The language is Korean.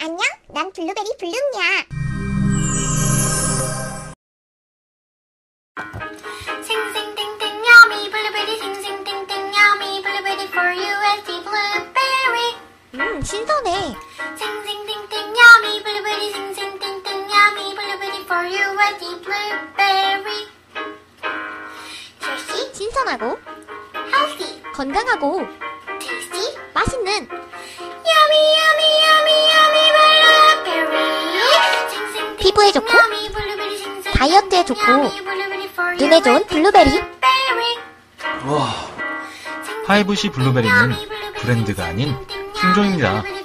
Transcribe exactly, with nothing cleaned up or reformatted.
안녕, 난 블루베리 블룸이야. 싱싱땡땡 yummy 블루베리 싱싱땡땡 yummy 블루베리 for you and the blueberry. 음, 신선해. 싱싱땡땡 yummy 블루베리 싱싱땡땡 yummy 블루베리 for you and the blueberry. Tasty, 신선하고, healthy, 건강하고, tasty, 맛있는 yummy yummy yummy yummy 블루베리. 싱싱땡땡 피부에 좋고, yummy 블루베리 싱싱땡땡 다이어트에 좋고, yummy 블루베리 for you 눈에 좋은 and the 블루베리. blueberry. 와, 하이브시 블루베리는 브랜드가 아닌 품종입니다.